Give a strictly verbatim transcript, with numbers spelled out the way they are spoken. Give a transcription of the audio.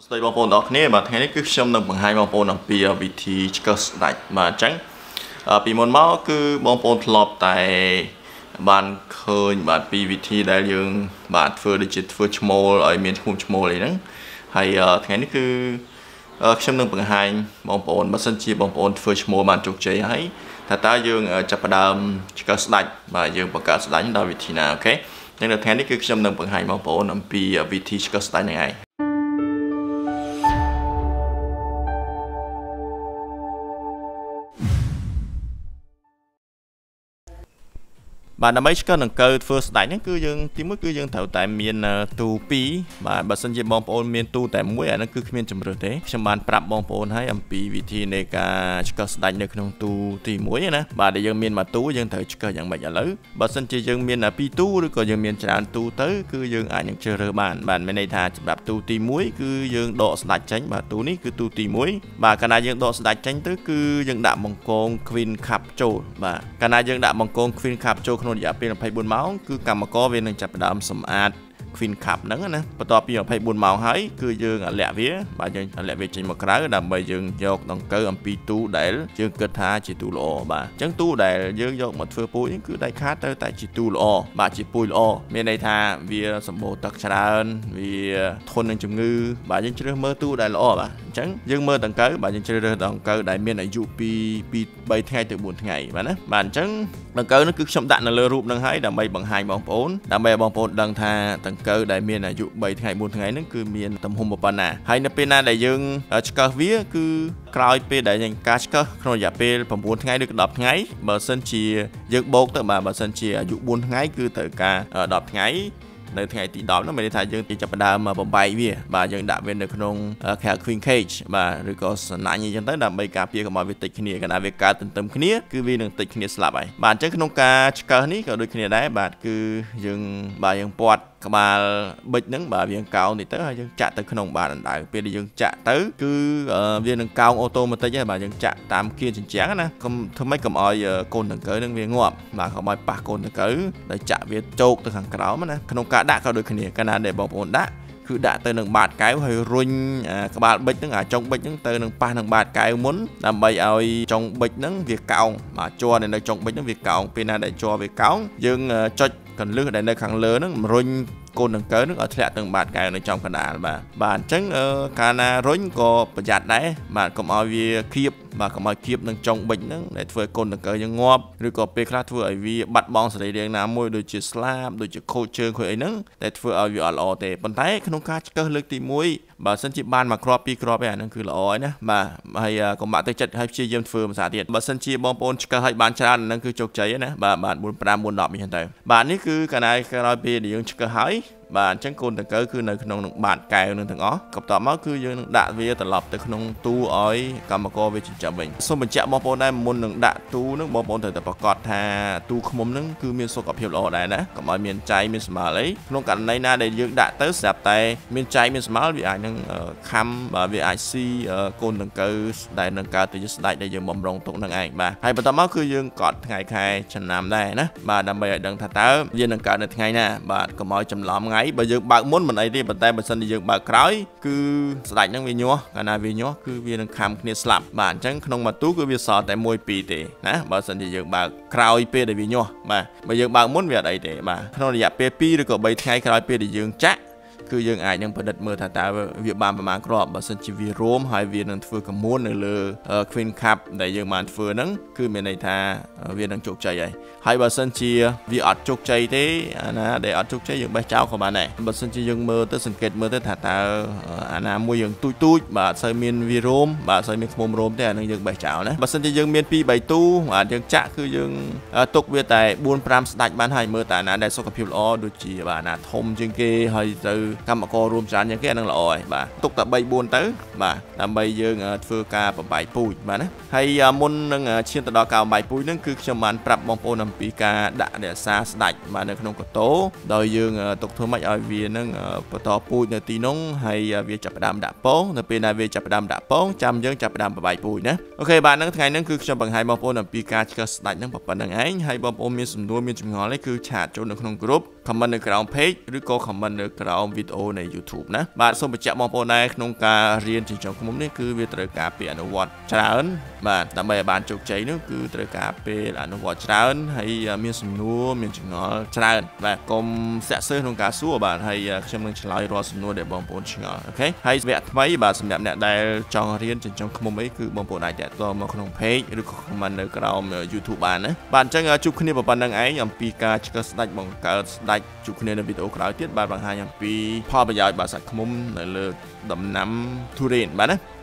ស្ដីបងប្អូនទាំងអស់គ្នាបាទថ្ងៃនេះគឺខ្ញុំនឹងបង្ហាញបងប្អូនអំពីវិធីឆ្កឹះស្ដាច់បាទអញ្ចឹងពីមុនមកគឺបងប្អូនធ្លាប់តែបានឃើញបាទពីវិធីដែលយើងបាទធ្វើដូចជាធ្វើឈ្មោលឲ្យមានឈ្មោះឈ្មោលអីហ្នឹងហើយថ្ងៃនេះគឺខ្ញុំនឹងបង្ហាញបងប្អូនបើសិនជាបងប្អូនធ្វើឈ្មោលបានជោគជ័យហើយថាតើយើងចាប់ផ្ដើមឆ្កឹះស្ដាច់បាទយើងបង្កើតស្ដាច់ដោយវិធីណាអូខេអញ្ចឹងនៅថ្ងៃនេះគឺខ្ញុំនឹងបង្ហាញបងប្អូនអំពីវិធីឆ្កឹះស្ដាច់ហ្នឹងឯងបាទដើម្បីឆ្កឹះដង្កូវធ្វើស្ដាច់ហ្នឹងគឺយើងទីមួយគឺយើងត្រូវតែមានទូពីរបាទបើសិនជាបងប្អូនមានទូតែមួយអាហ្នឹងគឺគ្មានជំរើសទេខ្ញុំបានប្រាប់បងប្អូនហើយអំពីវិធីនៃការឆ្កឹះស្ដាច់នៅក្នុងទូទីមួយណាបាទដែលយើងមានមួយទូយើងត្រូវឆ្កឹះយ៉ាងម៉េចឥឡូវបើសិនជាយើងមានពីរទូឬក៏យើងមានច្រើនទូទៅគឺយើងអាចនឹងជ្រើសរើសបានបាទមានន័យថាសម្រាប់ទូទីមួយគឺយើងដកស្ដាច់ចេញបាទទូនេះគឺទូទីមួយបាទកាលណាយើងដកស្ដាច់ចេញទៅគឺយើងដាក់បង្កង Queen Cup ចូលបាទកាលណាយើងដាក់បង្កង Queen Cup ចូលក្នុងរយៈពេលยี่สิบสี่ម៉ោងគឺកម្មករវានឹងចាប់ផ្ដើមសម្អាត Queen Cup ហ្នឹងណាបន្ទាប់ពីยี่สิบสี่ម៉ោងហើយគឺយើងលាក់វាបាទយើងលាក់វាចេញមកក្រៅដើម្បីយើងយកដង្កូវអំពីទូដែលយើងគិតថាជាទូល្អបាទអញ្ចឹងទូដែលយើងយកមកធ្វើពូជនេះគឺដាច់ខាតទៅតែជាទូល្អបាទជាពូជល្អមានន័យថាវាសម្បូរទឹកច្រើនវាធន់នឹងជំងឺបាទយើងជ្រើសមើលទូដែលល្អបាទអញ្ចឹងយើងមើលដង្កូវបាទយើងជ្រើសរើសដង្កូវដែលមានអាយុពីពីបីថ្ងៃទៅបួនថ្ងៃបាទណាបាទអញ្ចឹងដង្កូវនេះគឺខ្ញុំដាក់នៅលើរូបហ្នឹងហើយដើម្បីបង្ហាញបងប្អូនដើម្បីឲ្យបងប្អូនដឹងថាដង្កូវដែលមានអាយុបីថ្ងៃបួនថ្ងៃហ្នឹងគឺមានទំហំប៉ុណ្ណាហើយនៅពេលណាដែលយើងឆ្កឹះវាគឺក្រោយពេលដែលយើងការឆ្កឹះក្នុងរយៈពេល៩ថ្ងៃឬក៏ដប់ថ្ងៃបើសិនជាយើងបូកទៅបាទបើសិនជាអាយុបួនថ្ងៃគឺត្រូវការដប់ថ្ងៃនៅថ្ងៃទីដប់ហ្នឹងមានន័យថាយើងចាប់ផ្ដើមបំបែកវាបាទយើងដាក់វានៅក្នុង Queen Cage បាទឬក៏សំណាញ់អីចឹងទៅដើម្បីការពារកុំឲ្យវាតិចគ្នាកាលណាវាកើតទន្ទឹមគ្នាគឺវានឹងតិចគ្នាស្លាប់ហើយបាទអញ្ចឹងក្នុងការឆ្កឹះនេះក៏ដូចគ្នាដែរបាទគឺយើងបាទយើងពាត់ក្បាលបិចហ្នឹងបាទវាកោងតិចទៅហើយយើងចាក់ទៅក្នុងបាទអណ្ដៅពេលដែលយើងចាក់ទៅគឺវានឹងកោងអូតូម៉ាទិកហើយបាទយើងចាក់តាមគៀនជញ្ជាំងណាកុំធ្វើម៉េចកុំឲ្យកូនដង្កូវនឹងវាងាប់បាទកុំឲ្យប៉ះកូនដង្កូវដែលចាក់វាជោកទៅខាងក្រោមណាក្នុងការដាក់ក៏ដូចគ្នាកាលណាដែលបងប្អូនដាក់គឺដាក់ទៅនឹងបាតកែវហើយរុញក្បាលបិចហ្នឹងអាចុងបិចហ្នឹងទៅនឹងប៉ះនឹងបាតកែវមុនដើម្បីឲ្យចុងបិចហ្នឹងវាកោងបាទជាប់នៅចុងបិចហ្នឹងវាកោងពេលណាដែលជាប់វាកោងយើងចុចកន្លឹះដែលនៅខាងលើហ្នឹងរុញកូនដង្កូវនឹងឲ្យធ្លាក់ទៅបាតកែវនៅចំកណ្ដាលបាទបាទអញ្ចឹងកាលណារុញក៏ប្រយ័ត្នដែរបាទកុំឲ្យវាគៀបបាទកុំឲ្យគៀបនឹងចុងបិចហ្នឹងដែលធ្វើឲ្យកូនដង្កូវយើងងាប់ឬក៏ពេលខ្លះធ្វើឲ្យវាបាត់បង់សរីរាង្គណាមួយដូចជាស្លាប់ដូចជាខូចជើងខូចអីហ្នឹងតែធ្វើឲ្យវាអត់ល្អទេប៉ុន្តែក្នុងការឆ្កឹះលើកទីមួយបើសិនជាបានមួយគ្រាប់ពីរគ្រាប់ឯអាហ្នឹងគឺល្អហើយណាបាទហើយកុំបាក់ទឹកចិត្តឲ្យព្យាយាមធ្វើភាសាទៀតបើសិនជាបងប្អូនឆ្កឹះឲ្យបានច្រើនហ្នឹងគឺជោគជ័យណាបាទបាទបួន ប្រាំ បួន ដប់នេះទៅបាទនេះគឺកាលណាក្រោយពេលដែលយើងឆ្កឹះហើយបាទអញ្ចឹងកូនដង្កូវគឺនៅក្នុងនឹងបាតកែវនឹងទាំងអស់ក៏បន្ទាប់មកគឺយើងនឹងដាក់វាត្រឡប់ទៅក្នុងទូឲ្យកម្មករវាចិញ្ចឹមវិញសូមបញ្ជាក់បងប្អូនដែរមុននឹងដាក់ទូនឹងបងប្អូនត្រូវតែប្រកាសថាទូឃ្មុំនឹងគឺមានសុខភាពល្អដែរណាកុំឲ្យមានចៃមានស្មាល់អីក្នុងករណីណាដែលយើងដាក់ទៅស្រាប់តែមានចៃមានស្មាល់វាអាចនឹងខំបាទវាអាចស៊ីកូនដង្កូវដែលនឹងកើតទៅជាស្ដាច់ដែលយើងបំរុងទុកនឹងឯងបាទហើយបន្ទាប់មកគឺយើងកត់ថ្ងៃខែឆ្នាំដែរណាបាទដើម្បីឲ្យដឹងថាតើវានឹងកើតនៅថ្ងៃណាបាទកុំឲ្យច្រឡំបើយើងបើកមុនមិនអីទេប៉ុន្តែបើសិនជាយើងបើកក្រោយគឺស្ដាច់ហ្នឹងវាញាស់កាលណាវាញាស់គឺវានឹងខំគ្នាស្លាប់បាទអញ្ចឹងក្នុងមួយទូគឺវាសល់តែមួយពីរទេណាបើសិនជាយើងបើកក្រោយពេលដែលវាញាស់បាទបើយើងបើកមុនវាអត់អីទេបាទក្នុងរយៈពេលពីរឬក៏បីថ្ងៃក្រោយពេលដែលយើងចាក់គឺយើងអាចនឹងប្រឌិតមើលថាតើវាបានប្រមាណគ្រាប់បើសិនជាវារោមហើយវានឹងធ្វើកមួននៅលើ Queen Cup ដែលយើងបានធ្វើហ្នឹងគឺមានន័យថាវានឹងជោគជ័យហើយហើយបើសិនជាវាអត់ជោគជ័យទេអាណាដែលអត់ជោគជ័យយើងបេះចោលក៏បានដែរបើសិនជាយើងមើលទៅសង្កេតមើលទៅថាតើអាណាមួយយើងទូចទូចបាទអត់សូវមានវារោមបាទអត់សូវមានខ្មុំរោមទេអានឹងយើងបេះចោលណាបើសិនជាយើងមានពីរបីទូបាទយើងចាក់គឺយើងទុកវាតែបួន ប្រាំស្ដាច់បានហើយមើលតែអាណាដែលសុខភាពល្អដូចជាបាទអាណាធំជាងគេហើយទៅកម្មកររួមច្រើនជាងគេអានឹងល្អហើយបាទទុកតែបី បួនទៅបាទដើម្បីយើងធ្វើការបំបែកពូជបាទណាហើយមុននឹងឈានទៅដល់ការបំបែកពូជហ្នឹងគឺខ្ញុំបានប្រាប់បងប្អូនអំពីការដាក់រក្សាស្ដាច់បាទនៅក្នុងកតោដោយយើងទុកធ្វើម៉េចឲ្យវានឹងបន្តពូជនៅទីនោះហើយវាចាប់ផ្ដើមដាក់ពងនៅពេលណាវាចាប់ផ្ដើមដាក់ពងចាំយើងចាប់ផ្ដើមបំបែកពូជណាអូខេបាទហ្នឹងថ្ងៃហ្នឹងគឺខ្ញុំបង្ហាញបងប្អូនអំពីការឆ្កឹះស្ដាច់ហ្នឹងប៉ុណ្្នឹងឯងហើយបងប្អូនមានសំណួរមានចម្ងល់អីគឺឆាតចូលនៅក្នុងក្រុម comment នៅក្រោម page ឬក៏ comment នៅក្រោម video នៃ YouTube ណាបាទសូមបញ្ជាក់បងប្អូនដែរក្នុងការរៀនចិញ្ចឹមឃ្មុំនេះគឺវាត្រូវការពេលអនុវត្តច្រើនបាទដើម្បីឲ្យបានជោគជ័យនោះគឺត្រូវការពេលអនុវត្តច្រើនហើយមានសំណួរមានចម្ងល់ច្រើនបាទកុំសាក់សើក្នុងការសួរបាទហើយខ្ញុំនឹងឆ្លើយរាល់សំណួរដែលបងប្អូនឆ្ងល់អូខេហើយវគ្គថ្មីបាទសម្រាប់អ្នកដែលចង់រៀនចិញ្ចឹមឃ្មុំអីគឺបងប្អូនអាចតាក់ទងមកក្នុង page ឬក៏ comment នៅក្រោម YouTube បានណាបាទអញ្ចឹងជួបគ្នាប៉ុណ្្នឹងឯងអំពីការឆ្កឹះស្ដាច់បង្កើតស្ដាច់ជួបគ្នានៅវីដេអូក្រោយទៀតបាទបង្ហាញអំពីផលប្រយោជន៍បាទសាច់ឃ្មុំនៅលើដំណាំទុរេនបាទណា